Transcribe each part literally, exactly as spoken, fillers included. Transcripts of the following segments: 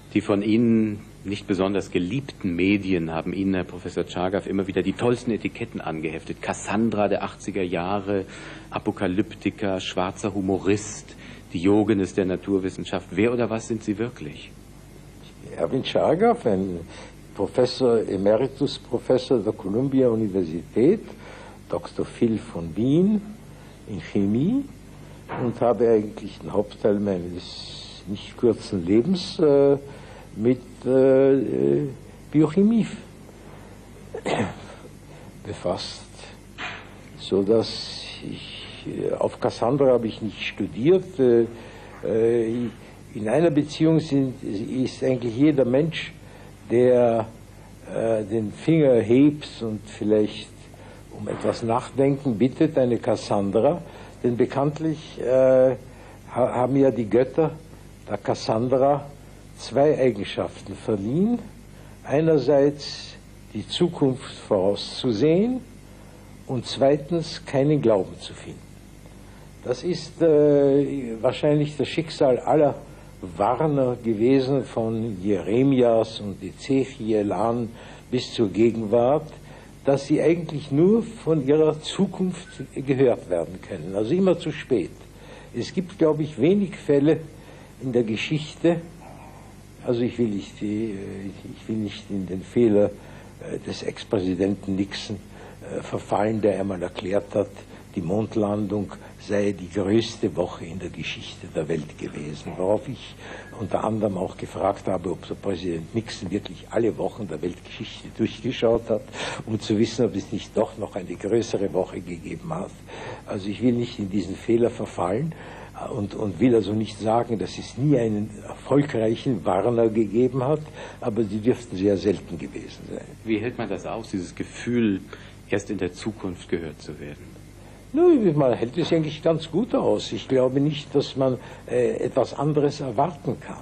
Die von Ihnen nicht besonders geliebten Medien haben Ihnen, Herr Professor Tschagaw, immer wieder die tollsten Etiketten angeheftet. Cassandra der achtziger Jahre, Apokalyptiker, schwarzer Humorist, Diogenes der Naturwissenschaft. Wer oder was sind Sie wirklich? Erwin Tschagaw, ein Professor, Emeritus-Professor der Columbia-Universität, Doktor Phil von Wien in Chemie, und habe eigentlich den Hauptteil meines nicht kurzen Lebens äh, mit äh, Biochemie befasst, so dass ich äh, auf Cassandra habe ich nicht studiert. Äh, äh, in einer Beziehung sind, ist eigentlich jeder Mensch, der äh, den Finger hebt und vielleicht um etwas nachdenken bittet, eine Cassandra, denn bekanntlich äh, haben ja die Götter der Cassandra zwei Eigenschaften verliehen. Einerseits die Zukunft vorauszusehen und zweitens keinen Glauben zu finden. Das ist äh, wahrscheinlich das Schicksal aller Warner gewesen, von Jeremias und Ezechiel an bis zur Gegenwart, dass sie eigentlich nur von ihrer Zukunft gehört werden können, also immer zu spät. Es gibt, glaube ich, wenig Fälle in der Geschichte, also ich will nicht, die, ich will nicht in den Fehler des Ex-Präsidenten Nixon verfallen, der einmal erklärt hat, die Mondlandung sei die größte Woche in der Geschichte der Welt gewesen, worauf ich unter anderem auch gefragt habe, ob der Präsident Nixon wirklich alle Wochen der Weltgeschichte durchgeschaut hat, um zu wissen, ob es nicht doch noch eine größere Woche gegeben hat. Also ich will nicht in diesen Fehler verfallen und, und will also nicht sagen, dass es nie einen erfolgreichen Warner gegeben hat, aber die dürften sehr selten gewesen sein. Wie hält man das aus, dieses Gefühl, erst in der Zukunft gehört zu werden? Nun, man hält es eigentlich ganz gut aus. Ich glaube nicht, dass man äh, etwas anderes erwarten kann.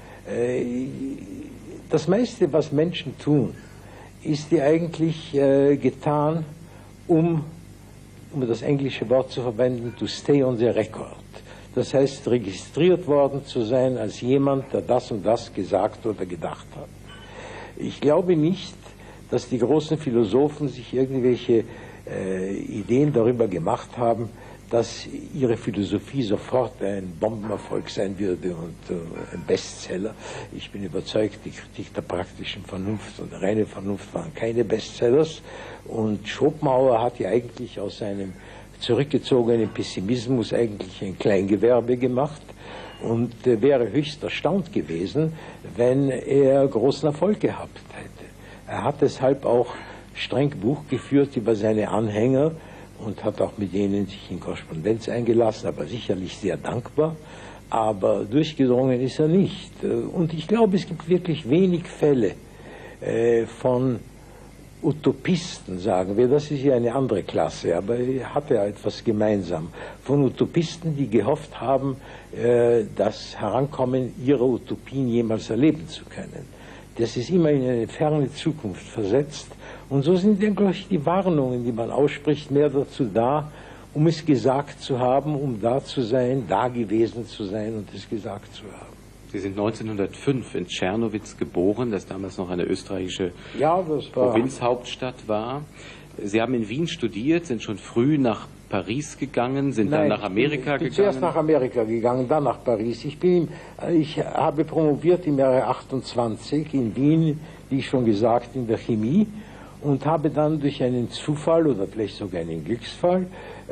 Äh, das meiste, was Menschen tun, ist ja eigentlich äh, getan, um, um das englische Wort zu verwenden, to stay on the record. Das heißt, registriert worden zu sein als jemand, der das und das gesagt oder gedacht hat. Ich glaube nicht, dass die großen Philosophen sich irgendwelche Äh, Ideen darüber gemacht haben, dass ihre Philosophie sofort ein Bombenerfolg sein würde und äh, ein Bestseller. Ich bin überzeugt, die Kritik der praktischen Vernunft und der reine Vernunft waren keine Bestsellers. Und Schopenhauer hat ja eigentlich aus seinem zurückgezogenen Pessimismus eigentlich ein Kleingewerbe gemacht und äh, wäre höchst erstaunt gewesen, wenn er großen Erfolg gehabt hätte. Er hat deshalb auch streng Buch geführt über seine Anhänger und hat auch mit denen sich in Korrespondenz eingelassen, aber sicherlich sehr dankbar. Aber durchgedrungen ist er nicht. Und ich glaube, es gibt wirklich wenig Fälle äh, von Utopisten, sagen wir. Das ist ja eine andere Klasse, aber er hat ja etwas gemeinsam. Von Utopisten, die gehofft haben, äh, das Herankommen ihrer Utopien jemals erleben zu können. Das ist immer in eine ferne Zukunft versetzt. Und so sind, denke ich, die Warnungen, die man ausspricht, mehr dazu da, um es gesagt zu haben, um da zu sein, da gewesen zu sein und es gesagt zu haben. Sie sind neunzehnhundertfünf in Czernowitz geboren, das damals noch eine österreichische ja, das war Provinzhauptstadt war. Sie haben in Wien studiert, sind schon früh nach Paris gegangen, sind Nein, dann nach Amerika ich bin gegangen? Zuerst nach Amerika gegangen, dann nach Paris. Ich, bin, ich habe promoviert im Jahre achtundzwanzig in Wien, wie schon gesagt, in der Chemie und habe dann durch einen Zufall oder vielleicht sogar einen Glücksfall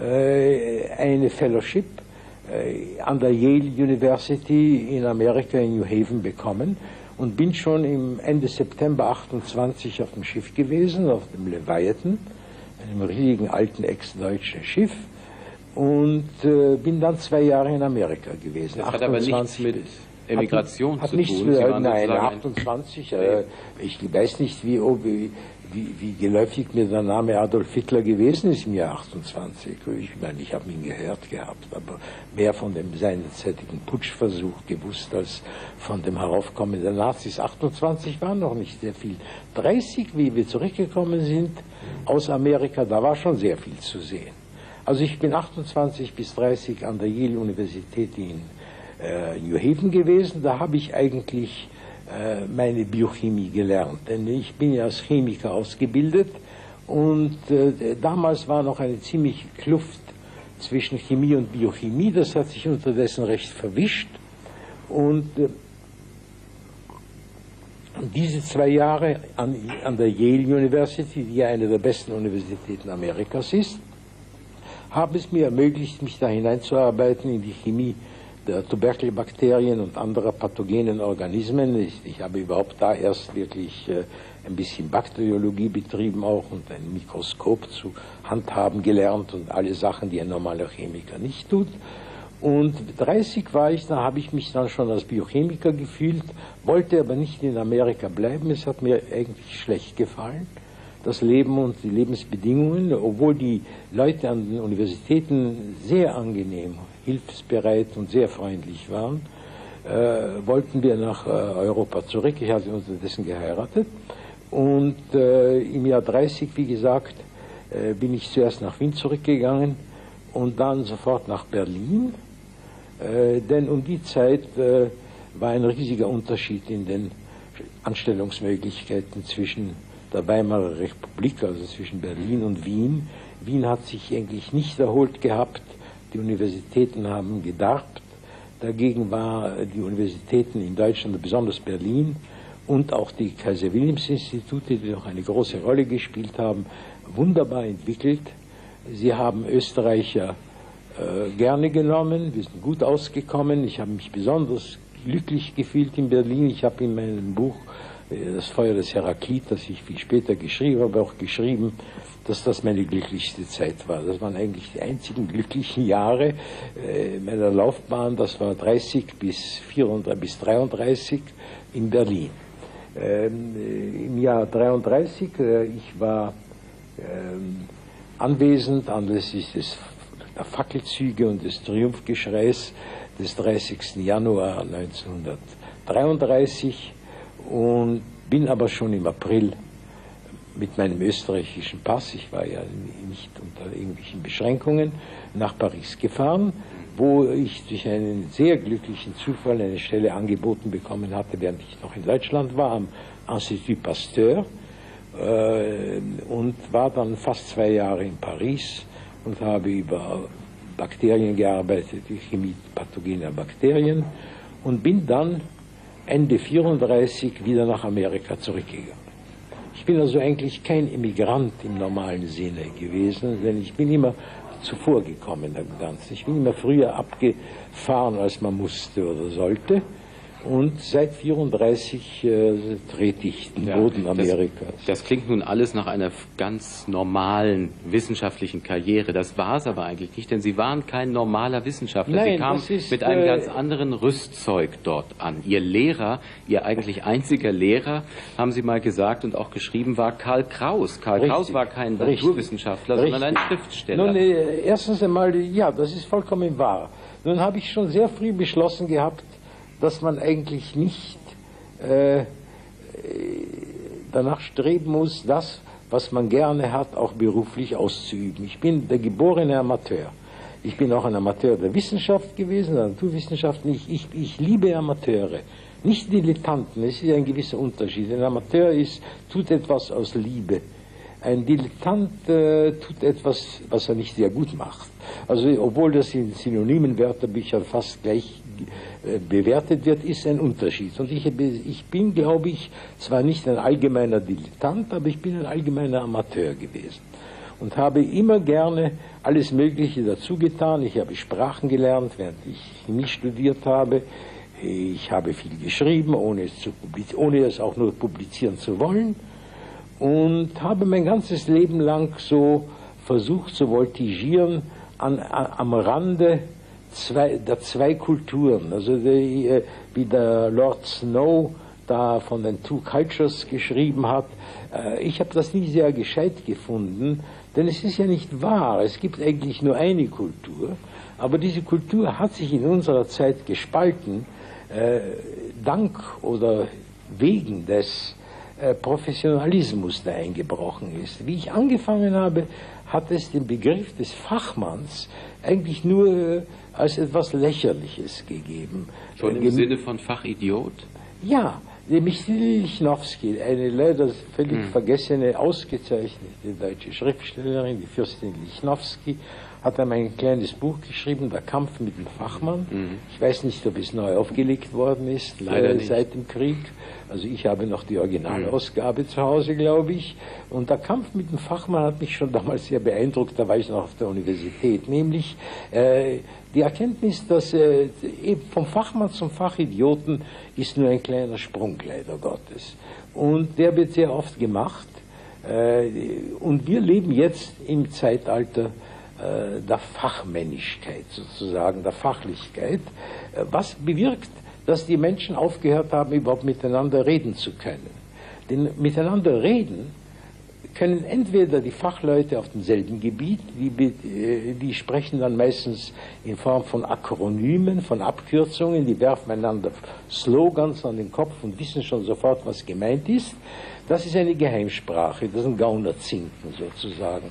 äh, eine Fellowship äh, an der Yale University in Amerika in New Haven bekommen und bin schon im Ende September achtundzwanzig auf dem Schiff gewesen, auf dem Leviathan, einem riesigen alten ex-deutschen Schiff, und äh, bin dann zwei Jahre in Amerika gewesen. Das hat aber nichts mit Emigration hat, zu hat nichts tun. Mit, Sie waren nein, sozusagen achtundzwanzig, äh, ich weiß nicht, wie, ob, wie, wie geläufig mir der Name Adolf Hitler gewesen ist im Jahr achtundzwanzig. Ich meine, ich habe ihn gehört gehabt, aber mehr von dem seinerzeitigen Putschversuch gewusst als von dem Heraufkommen der Nazis. achtundzwanzig war noch nicht sehr viel. dreißig, wie wir zurückgekommen sind aus Amerika, da war schon sehr viel zu sehen. Also ich bin achtundzwanzig bis dreißig an der Yale Universität in äh, New Haven gewesen. Da habe ich eigentlich äh, meine Biochemie gelernt, denn ich bin ja als Chemiker ausgebildet und äh, damals war noch eine ziemliche Kluft zwischen Chemie und Biochemie, das hat sich unterdessen recht verwischt und äh, diese zwei Jahre an, an der Yale University, die ja eine der besten Universitäten Amerikas ist, haben es mir ermöglicht, mich da hineinzuarbeiten in die Chemie der Tuberkelbakterien und anderer pathogenen Organismen. Ich, ich habe überhaupt da erst wirklich äh, ein bisschen Bakteriologie betrieben auch und ein Mikroskop zu handhaben gelernt und alle Sachen, die ein normaler Chemiker nicht tut. Und dreißig war ich, da habe ich mich dann schon als Biochemiker gefühlt, wollte aber nicht in Amerika bleiben. Es hat mir eigentlich schlecht gefallen, das Leben und die Lebensbedingungen, obwohl die Leute an den Universitäten sehr angenehm, hilfsbereit und sehr freundlich waren, äh, wollten wir nach äh, Europa zurück. Ich hatte unterdessen geheiratet und äh, im Jahr dreißig, wie gesagt, äh, bin ich zuerst nach Wien zurückgegangen und dann sofort nach Berlin. Äh, denn um die Zeit äh, war ein riesiger Unterschied in den Anstellungsmöglichkeiten zwischen der Weimarer Republik, also zwischen Berlin und Wien. Wien hat sich eigentlich nicht erholt gehabt, die Universitäten haben gedarbt. Dagegen war die Universitäten in Deutschland, besonders Berlin und auch die Kaiser-Wilhelms-Institute, die noch eine große Rolle gespielt haben, wunderbar entwickelt. Sie haben Österreicher äh, gerne genommen, wir sind gut ausgekommen. Ich habe mich besonders glücklich gefühlt in Berlin. Ich habe in meinem Buch äh, Das Feuer des Heraklit, das ich viel später geschrieben habe, auch geschrieben, dass das meine glücklichste Zeit war. Das waren eigentlich die einzigen glücklichen Jahre äh, meiner Laufbahn. Das war dreißig bis vierunddreißig bis dreiunddreißig in Berlin. Ähm, äh, Im Jahr dreiunddreißig, äh, ich war ähm, anwesend anlässlich des, der Fackelzüge und des Triumphgeschreis des dreißigsten Januar neunzehnhundertdreiunddreißig und bin aber schon im April mit meinem österreichischen Pass, ich war ja nicht unter irgendwelchen Beschränkungen, nach Paris gefahren, wo ich durch einen sehr glücklichen Zufall eine Stelle angeboten bekommen hatte, während ich noch in Deutschland war, am Institut Pasteur, und war dann fast zwei Jahre in Paris und habe über Bakterien gearbeitet, die Chemie pathogener Bakterien, und bin dann Ende vierunddreißig wieder nach Amerika zurückgegangen. Ich bin also eigentlich kein Immigrant im normalen Sinne gewesen, denn ich bin immer zuvor gekommen dem Ganzen. Ich bin immer früher abgefahren, als man musste oder sollte. Und seit vierunddreißig äh, trete ich den Boden ja, Amerikas. Das, das klingt nun alles nach einer ganz normalen wissenschaftlichen Karriere. Das war es aber eigentlich nicht, denn Sie waren kein normaler Wissenschaftler. Nein, Sie kamen ist, mit einem äh, ganz anderen Rüstzeug dort an. Ihr Lehrer, Ihr eigentlich einziger Lehrer, haben Sie mal gesagt und auch geschrieben, war Karl Kraus. Karl richtig, Kraus war kein richtig, Naturwissenschaftler, richtig. sondern ein Schriftsteller. Nun, äh, erstens einmal, ja, das ist vollkommen wahr. Nun habe ich schon sehr früh beschlossen gehabt, dass man eigentlich nicht äh, danach streben muss, das, was man gerne hat, auch beruflich auszuüben. Ich bin der geborene Amateur. Ich bin auch ein Amateur der Wissenschaft gewesen, der Naturwissenschaften. Ich, ich, ich liebe Amateure, nicht Dilettanten. Es ist ein gewisser Unterschied. Ein Amateur ist, tut etwas aus Liebe. Ein Dilettant äh, tut etwas, was er nicht sehr gut macht. Also, obwohl das in synonymen Wörterbüchern fast gleich äh, bewertet wird, ist ein Unterschied. Und ich, ich bin, glaube ich, zwar nicht ein allgemeiner Dilettant, aber ich bin ein allgemeiner Amateur gewesen. Und habe immer gerne alles Mögliche dazu getan. Ich habe Sprachen gelernt, während ich Chemie studiert habe. Ich habe viel geschrieben, ohne es, zu ohne es auch nur publizieren zu wollen. Und habe mein ganzes Leben lang so versucht zu voltigieren an, an, am Rande zwei, der zwei Kulturen. Also die, wie der Lord Snow da von den Two Cultures geschrieben hat. Ich habe das nie sehr gescheit gefunden, denn es ist ja nicht wahr. Es gibt eigentlich nur eine Kultur, aber diese Kultur hat sich in unserer Zeit gespalten, äh, dank oder wegen des Professionalismus, der eingebrochen ist. Wie ich angefangen habe, hat es den Begriff des Fachmanns eigentlich nur als etwas Lächerliches gegeben. Schon im Sinne von Fachidiot? Ja, Michel Lichnowsky, eine leider völlig hm. vergessene, ausgezeichnete deutsche Schriftstellerin, die Fürstin Lichnowsky, hat einmal ein kleines Buch geschrieben, Der Kampf mit dem Fachmann. Mhm. Ich weiß nicht, ob es neu aufgelegt worden ist, leider äh, seit dem Krieg. Also ich habe noch die Originalausgabe mhm. zu Hause, glaube ich. Und Der Kampf mit dem Fachmann hat mich schon damals sehr beeindruckt, da war ich noch auf der Universität. Nämlich äh, die Erkenntnis, dass äh, vom Fachmann zum Fachidioten ist nur ein kleiner Sprung, leider Gottes. Und der wird sehr oft gemacht. Äh, und wir leben jetzt im Zeitalter der Fachmännigkeit sozusagen, der Fachlichkeit, was bewirkt, dass die Menschen aufgehört haben, überhaupt miteinander reden zu können. Denn miteinander reden können entweder die Fachleute auf demselben Gebiet, die, die sprechen dann meistens in Form von Akronymen, von Abkürzungen, die werfen einander Slogans an den Kopf und wissen schon sofort, was gemeint ist. Das ist eine Geheimsprache, das ist ein Gaunerzinken sozusagen,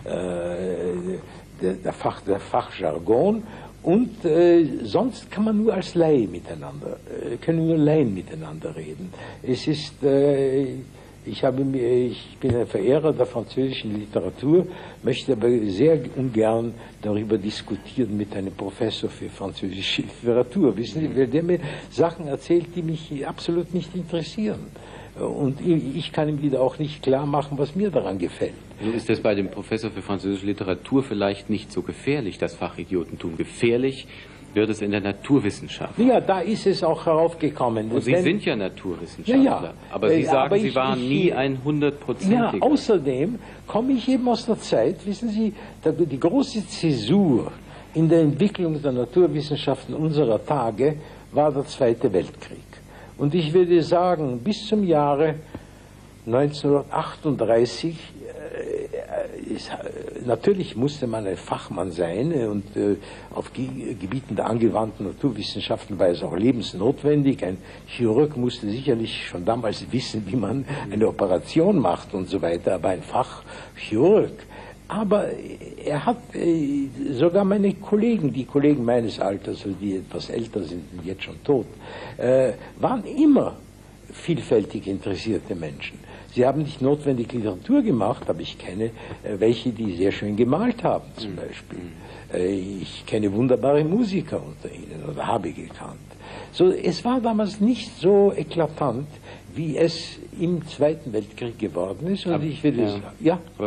äh, der, der, Fach, der Fachjargon. Und äh, sonst kann man nur als Laie miteinander, äh, können nur Laien miteinander reden. Es ist, äh, ich, habe mir, ich bin ein Verehrer der französischen Literatur, möchte aber sehr ungern darüber diskutieren mit einem Professor für französische Literatur. Wissen Sie, weil der mir Sachen erzählt, die mich absolut nicht interessieren. Und ich kann ihm wieder auch nicht klar machen, was mir daran gefällt. Nun ist das bei dem Professor für französische Literatur vielleicht nicht so gefährlich, das Fachidiotentum. Gefährlich wird es in der Naturwissenschaft. Ja, da ist es auch heraufgekommen. Und Sie wenn, sind ja Naturwissenschaftler. Ja, ja. Aber Sie sagen, aber ich, Sie waren ich, nie ein hundertprozentiger. Ja, außerdem komme ich eben aus der Zeit, wissen Sie, die große Zäsur in der Entwicklung der Naturwissenschaften unserer Tage war der Zweite Weltkrieg. Und ich würde sagen, bis zum Jahre neunzehnhundertachtunddreißig, äh, ist, natürlich musste man ein Fachmann sein und äh, auf Ge Gebieten der angewandten Naturwissenschaften war es auch lebensnotwendig. Ein Chirurg musste sicherlich schon damals wissen, wie man eine Operation macht und so weiter, aber ein Fachchirurg. Aber er hat äh, sogar meine Kollegen, die Kollegen meines Alters, die etwas älter sind und jetzt schon tot, äh, waren immer vielfältig interessierte Menschen. Sie haben nicht notwendig Literatur gemacht, aber ich kenne äh, welche, die sehr schön gemalt haben, zum Beispiel. Äh, ich kenne wunderbare Musiker unter ihnen oder habe gekannt. So, es war damals nicht so eklatant, wie es im Zweiten Weltkrieg geworden ist. Und aber, ich würde ja. sagen, ja.